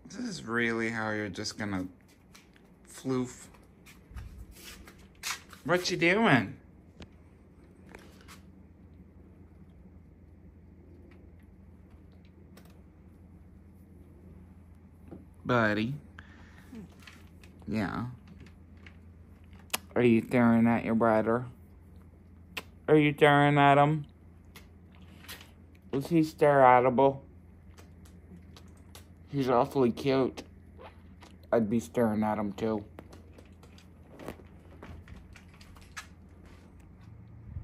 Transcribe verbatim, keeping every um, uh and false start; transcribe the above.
This is really how you're just gonna floof. What you doing? Buddy? Yeah. Are you staring at your brother? Are you staring at him? Is he stare-atable? He's awfully cute. I'd be staring at him too.